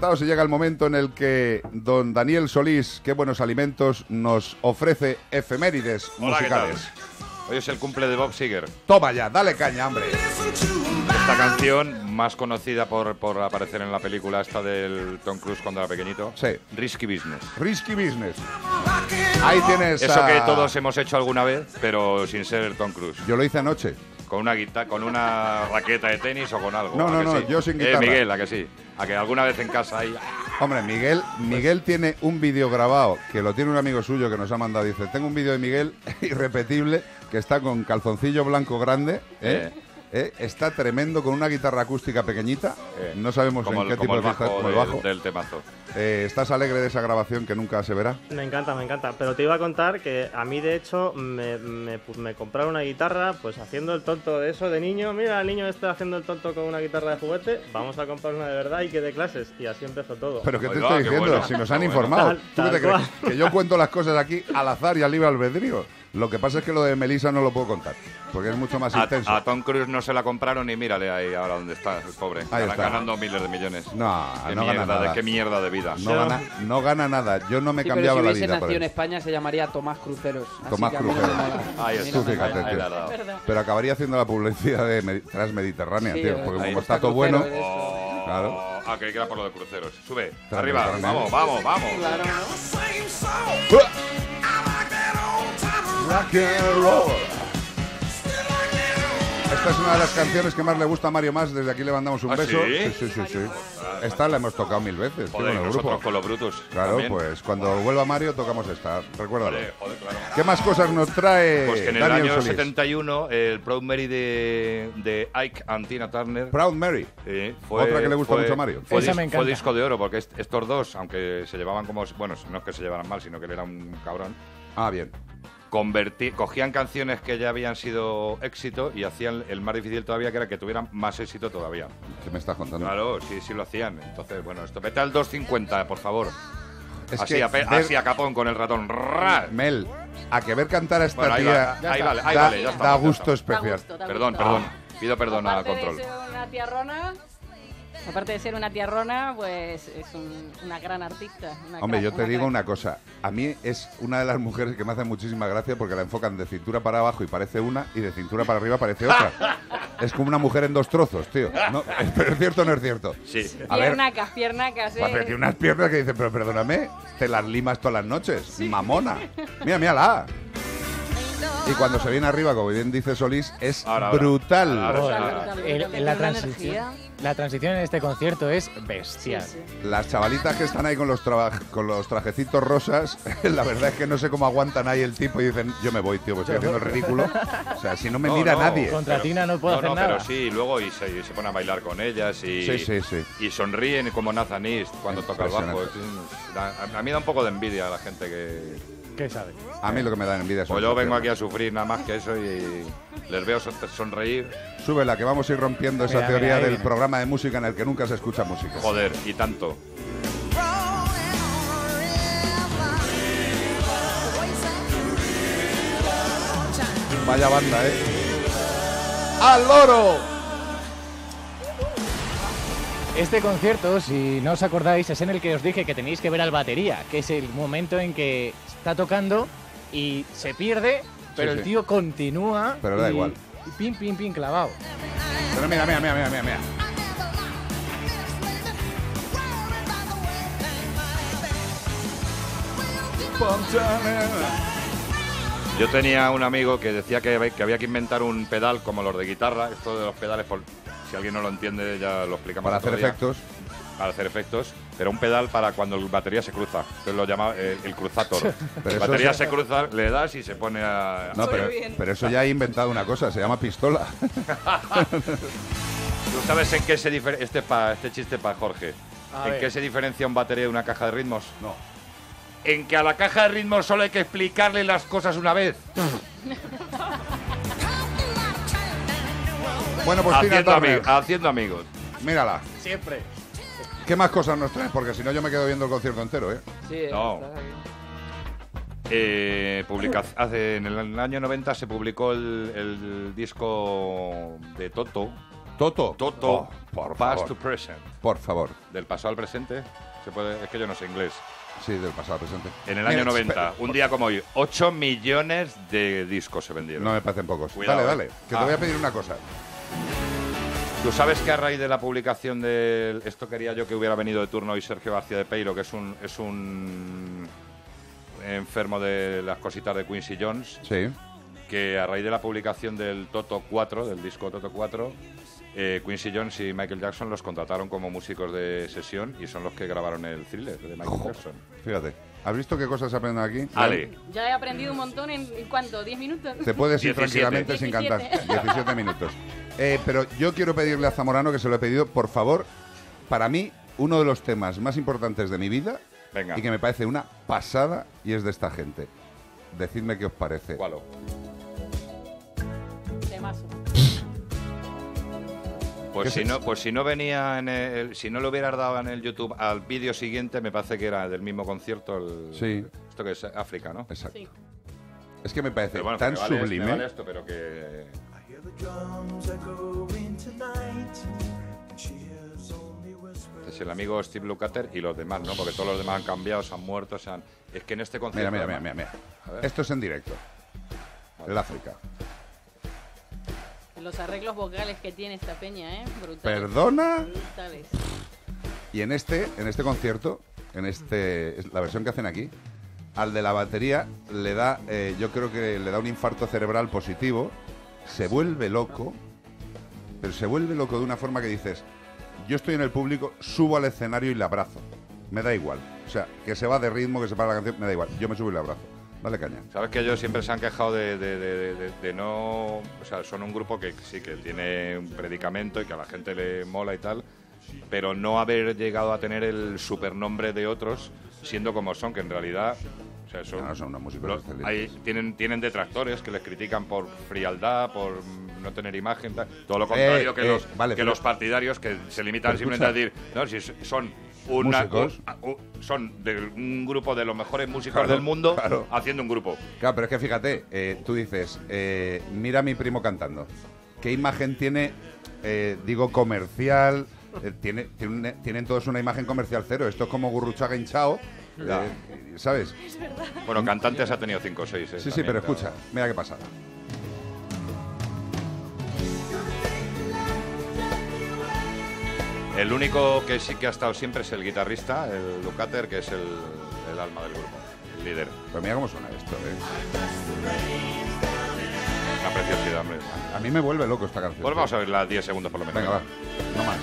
despertados y llega el momento en el que don Daniel Solís, Qué buenos alimentos, nos ofrece efemérides musicales. Hoy es el cumple de Bob Seger. Toma ya, dale caña, hombre. Esta canción, más conocida por aparecer en la película esta del Tom Cruise cuando era pequeñito. Sí. Risky Business. Risky Business. Ahí tienes Eso que todos hemos hecho alguna vez, pero sin ser Tom Cruise. Yo lo hice anoche. Con una guitarra, con una raqueta de tenis o con algo. No, Sí? yo sin guitarra. Miguel, ¿a que sí? ¿A que alguna vez en casa hay...? Hombre, Miguel tiene un vídeo grabado que lo tiene un amigo suyo que nos ha mandado. Dice, tengo un vídeo de Miguel irrepetible que está con calzoncillo blanco grande, está tremendo, con una guitarra acústica pequeñita. No sabemos en qué tipo de fiesta, como el bajo. Del temazo. ¿Estás alegre de esa grabación que nunca se verá? Me encanta. Pero te iba a contar que a mí, de hecho, me compraron una guitarra, pues haciendo el tonto de eso de niño. Mira, el niño está haciendo el tonto con una guitarra de juguete. Vamos a comprar una de verdad y que de clases. Y así empezó todo. ¿Pero qué te Oiga, estoy qué diciendo? bueno, Si nos han qué informado. bueno. ¿Tú qué te Tal crees? Que yo cuento las cosas aquí al azar y al libre albedrío. Lo que pasa es que lo de Melissa no lo puedo contar, porque es mucho más intenso. A Tom Cruise no se la compraron y mírale ahí ahora donde está el pobre. Ahí está. Ganando miles de millones. No Qué no gana mierda, nada. qué mierda de vida. No gana nada. Yo no me Sí, cambiaba pero la si vida hubiese por nacido en él. España se llamaría Tomás Cruceros. Así Tomás que a mí no me Cruceros. mola. Ahí A mí está. no me Fíjate, mola. Ahí tío. la has dado. Pero acabaría haciendo la publicidad de Transmediterránea, Sí, tío. Porque ahí como está está todo bueno... Cruceros, eso. Oh, Claro. creí que era por lo de cruceros. Sube, Transmediterránea. arriba, vamos. Claro, ¿no? Rock and roll. Esta es una de las canciones que más le gusta a Mario Más. Desde aquí le mandamos un ¿Ah, beso. sí? Sí. Esta la hemos tocado 1000 veces, tío, Joder, con el nosotros grupo. con los brutos. Claro, también. pues cuando vuelva Mario tocamos esta. Recuérdalo. Joder, claro. ¿Qué más cosas nos trae Pues que en el Daniel año Solís? 71 el Proud Mary de Ike and Tina Turner Proud Mary. Otra que le gusta mucho a Mario. Esa me encanta. Fue disco de oro porque estos dos, aunque se llevaban como... Bueno, no es que se llevaran mal, sino que él era un cabrón. Ah, bien. Cogían canciones que ya habían sido éxito y hacían el más difícil todavía, que era que tuvieran más éxito todavía. ¿Qué me estás contando? Claro, sí lo hacían. Entonces, bueno, esto vete al 250, por favor. Es así, que así a capón con el ratón. ¡Ra! Mel, a que ver cantar a esta Bueno, ahí tía va, ahí vale, ya está. da ya gusto está. especial. Perdón. Pido perdón a Aparte Control. de ser una tiarrona, aparte de ser una tiarrona, pues es una gran artista. Hombre, yo te digo una cosa. A mí es una de las mujeres que me hace muchísima gracia porque la enfocan de cintura para abajo y parece una, y de cintura para arriba parece otra. Es como una mujer en dos trozos, tío. No, ¿pero es cierto o no es cierto? Sí. A ver, Piernacas, pues, pero tiene unas piernas que dicen, pero perdóname, te las limas todas las noches. Mamona. Mírala. Y cuando se viene arriba, como bien dice Solís, es Ahora. brutal. Ahora. La transición en este concierto es bestial. Sí. Las chavalitas que están ahí con los trajecitos rosas, la verdad es que no sé cómo aguantan ahí el tipo y dicen, yo me voy, tío, pues estoy haciendo el ridículo. O sea, si no me mira nadie. Contra Tina no puedo hacer nada. Pero sí, luego y se pone a bailar con ellas y, Sí. y sonríen como Nathan East cuando toca el bajo. Impresionante. A mí da un poco de envidia a la gente que... ¿Qué sabe? A mí lo que me da envidia es... Pues yo vengo aquí a sufrir nada más que eso y les veo sonreír. Súbela, que vamos a ir rompiendo esa Mira, teoría mira, ahí del viene. programa de música en el que nunca se escucha música. Joder, y tanto. Vaya banda, ¿eh? ¡Al loro! Este concierto, si no os acordáis, es en el que os dije que tenéis que ver al batería, que es el momento en que está tocando y se pierde, pero Sí. el tío continúa. Pero da igual. Y pin, clavado. Pero mira. Yo tenía un amigo que decía que había que inventar un pedal como los de guitarra. Esto de los pedales, si alguien no lo entiende, ya lo explicamos. Para otro hacer día. efectos. Para hacer efectos, pero un pedal para cuando la batería se cruza. Entonces lo llama el cruzator. Pero La eso batería es- se cruza, le das y se pone a... No, Muy bien. pero eso ya he inventado una cosa, se llama pistola. ¿Tú sabes en qué se diferencia? Este chiste para Jorge. A ¿En ver. qué se diferencia un batería de una caja de ritmos? No. En que a la caja de ritmos solo hay que explicarle las cosas una vez. Bueno, pues Tina Haciendo, Turner, haciendo amigos. mírala. Siempre. ¿Qué más cosas nos traes? Porque si no yo me quedo viendo el concierto entero, ¿eh? Sí, No. está bien. En el año 90 se publicó el disco de Toto, Toto. Toto, Oh, por Past favor. to Present. Por favor. Del pasado al presente, se puede, es que yo no sé inglés. Sí, del pasado al presente. En el Mira, año 90, espera, un día como hoy, 8 millones de discos se vendieron. No me parecen pocos. Cuidado, dale, que te voy a pedir una cosa. Tú sabes que a raíz de la publicación de esto quería yo que hubiera venido de turno hoy Sergio García de Peiro, que es un enfermo de las cositas de Quincy Jones, Sí. que a raíz de la publicación del Toto 4, del disco Toto 4, Quincy Jones y Michael Jackson los contrataron como músicos de sesión y son los que grabaron el Thriller de Michael Jackson. Fíjate. ¿Has visto qué cosas aprenden aquí? Ale, Ya he aprendido un montón en ¿cuánto? ¿10 minutos? Te puedes ir 17. tranquilamente sin cantar. 17. 17 minutos. Pero yo quiero pedirle a Zamorano, que se lo he pedido, por favor, para mí, uno de los temas más importantes de mi vida venga, y que me parece una pasada y es de esta gente. Decidme qué os parece. ¿cuál? Temazo. ¿Qué Pues si no venía si no lo hubieras dado en el YouTube al vídeo siguiente, me parece que era del mismo concierto. Sí. Esto que es África, ¿no? Exacto. Sí. Es que me parece Pero bueno, tan me vale, sublime. me vale esto, pero que es el amigo Steve Lukather y los demás, ¿no? Porque todos los demás han cambiado, se han muerto, es que en este concierto... Mira. A ver. Esto es en directo. El África. Los arreglos vocales que tiene esta peña, ¿eh? Brutales. ¿Perdona? Brutales. Y en este concierto, la versión que hacen aquí, al de la batería le da, yo creo que le da un infarto cerebral positivo, se vuelve loco, pero se vuelve loco de una forma que dices, yo estoy en el público, subo al escenario y le abrazo. Me da igual. O sea, que se va de ritmo, que se para la canción, me da igual. Yo me subo y le abrazo. Dale caña. Sabes que ellos siempre se han quejado de no... O sea, son un grupo que sí, que tiene un predicamento y que a la gente le mola y tal, pero no haber llegado a tener el supernombre de otros, siendo como son, que en realidad... O sea, Son unos músicos excelentes. tienen detractores que les critican por frialdad, por no tener imagen, tal. Todo lo contrario que los partidarios que se limitan pero simplemente escucha. a decir, no, si son Músicos. son de un grupo de los mejores músicos Claro, del mundo claro. haciendo un grupo. Claro, pero es que fíjate, tú dices, mira a mi primo cantando. ¿Qué imagen tiene, digo, comercial? Tienen todos una imagen comercial cero. Esto es como Gurruchaga hinchao, ¿sabes? Bueno, cantantes ha tenido 5 o 6. Sí, pero escucha, mira qué pasada. El único que sí que ha estado siempre es el guitarrista, el Lukather, que es el alma del grupo, el líder. Pero mira cómo suena esto, Una preciosidad, hombre. A mí me vuelve loco esta canción. Pues vamos a verla 10 segundos por lo menos. Venga, va, no más.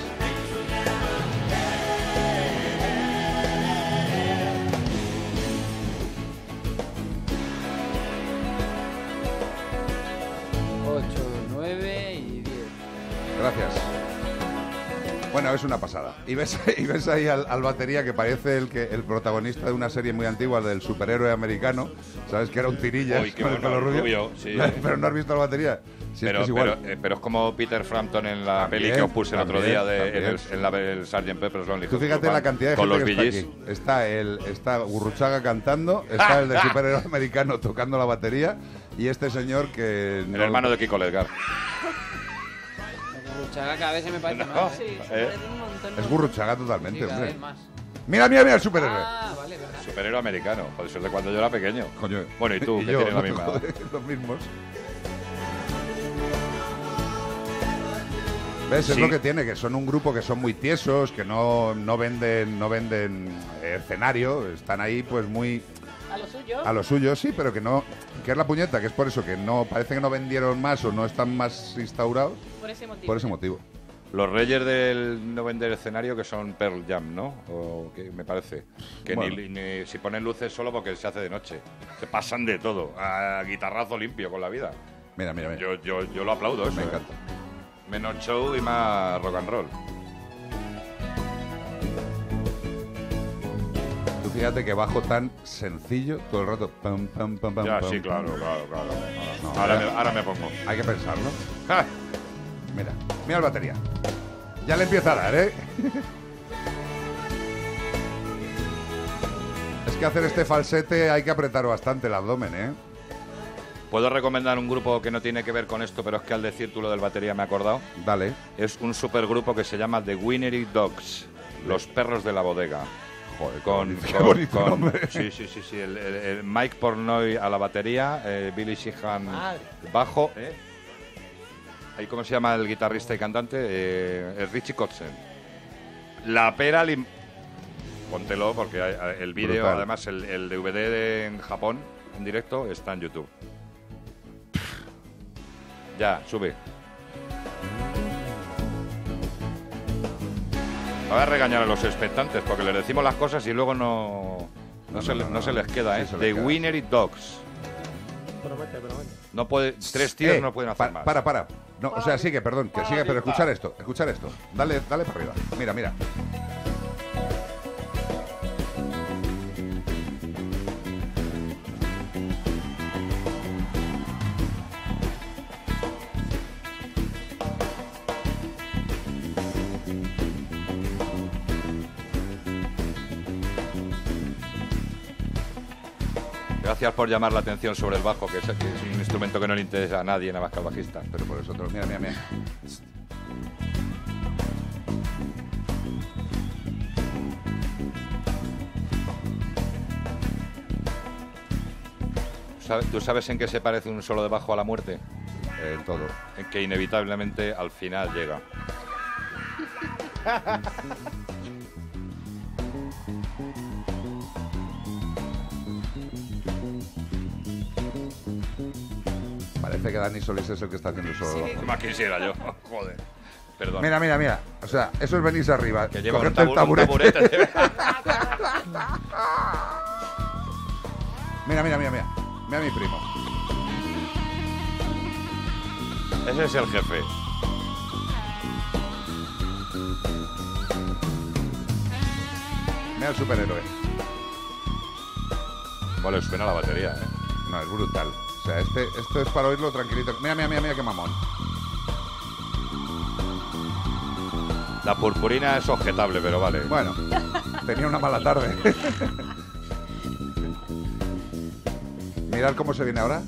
Ocho, 9 y 10. Gracias. Bueno, es una pasada. Y ves ahí al batería que parece el protagonista de una serie muy antigua, del superhéroe americano. ¿Sabes? Que era un tirillas Uy, qué con el bueno, pelo rubio. rubio, sí. Pero no has visto al batería. Sí, es que es igual. Pero es como Peter Frampton en la También, peli que os puse el otro también, día también. en el Sgt. Pepper's Lonely Tú Hearts fíjate Club la Band, cantidad de con gente los que Bee Gees. está aquí. Está Gurruchaga cantando, está el del superhéroe americano tocando la batería y este señor que... El hermano de Kiko Ledgar. Gurruchaga cada vez se me parece No. más. Sí, ¿Eh? se parece un montón. Es Gurruchaga totalmente, Sí, cada hombre. vez más. Mira el superhéroe. Ah, vale, verdad. Superhéroe americano. Joder, eso es de cuando yo era pequeño. Coño. Bueno, y tú, que yo, tienes la misma. joder, los mismos. ¿Ves? Es Sí. lo que tiene, que son un grupo que son muy tiesos, que no venden escenario, están ahí pues muy A lo suyo. a lo suyo, sí, pero que es la puñeta, que es por eso, que no parece que no vendieron más o no están más instaurados, Por ese motivo. por ese motivo. Los reyes del no vender escenario, que son Pearl Jam, ¿no? O que me parece. Que Bueno. ni si ponen luces solo porque se hace de noche. Se pasan de todo. A guitarrazo limpio con la vida. Mira. Yo lo aplaudo, eso. Me encanta. Menos show y más rock and roll. Tú fíjate que bajo tan sencillo todo el rato. Pam, pam, pam, pam, Ya, pam, sí, pam. claro. No, Ahora me pongo. Hay que pensarlo. ¡Ja! Mira el batería. Ya le empieza a dar, ¿eh? Es que hacer este falsete hay que apretar bastante el abdomen, ¿eh? ¿Puedo recomendar un grupo que no tiene que ver con esto, pero es que al decir tú lo del batería me he acordado? Dale. Es un supergrupo que se llama The Winery Dogs, los perros de la bodega. Joder, qué bonito nombre. Sí. El Mike Pornoy a la batería, Billy Sheehan bajo. ¿Ahí cómo se llama el guitarrista y cantante? Richie Kotzen. La pera... Póntelo porque el vídeo, Brutal. además el DVD en Japón, en directo, está en YouTube. Ya, sube. Voy a regañar a los expectantes porque les decimos las cosas y luego no se les queda, Sí, ¿eh? se les The queda. Winery Dogs. Promete. No puede, 3 tíos no pueden hacer más. Para. No, o sea, sigue, perdón, que sigue, pero escuchar esto. Dale para arriba. Mira. Gracias por llamar la atención sobre el bajo, que es un instrumento que no le interesa a nadie, nada más que al bajista. Pero por eso, mira. ¿Tú sabes en qué se parece un solo de bajo a la muerte? En todo. En que inevitablemente al final llega. Parece que Dani Solís es el que está haciendo solo. Sí. bajo. Más quisiera yo. Joder. Perdón. Mira. O sea, eso es venirse arriba. Que lleva un, Cogerte el un taburete. Mira a mi primo. Ese es el jefe. Mira al superhéroe. Vale, suena la batería, ¿eh? No, es brutal. O sea, esto es para oírlo tranquilito. Mira, qué mamón. La purpurina es objetable, pero vale. Bueno, tenía una mala tarde. Mirad cómo se viene ahora.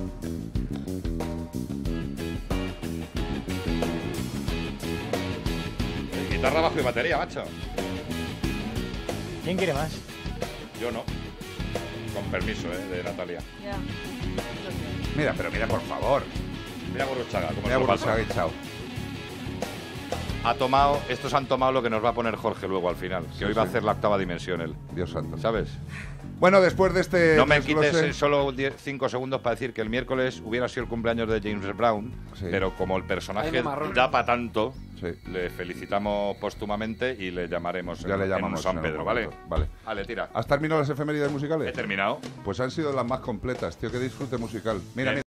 Guitarra, bajo y batería, macho. ¿Quién quiere más? Yo no. Con permiso, de Natalia. Ya. Mira, por favor. Mira Gurruchaga, como Mira se lo pasa. Burruchaga y chao. Estos han tomado lo que nos va a poner Jorge luego al final. Que hoy va a hacer la octava dimensión él. Dios santo. ¿Sabes? Bueno, después de este... No me desglose- quites solo 5 segundos para decir que el miércoles hubiera sido el cumpleaños de James Brown, Sí. pero como el personaje Ay, marrón. da para tanto, Sí. le felicitamos póstumamente y le llamaremos Ya le en llamamos San en Pedro, algún ¿vale? momento. Vale. Vale, tira. ¿Has terminado las efemérides He musicales? terminado. Pues han sido las más completas, tío. Qué disfrute musical. Mira, Bien.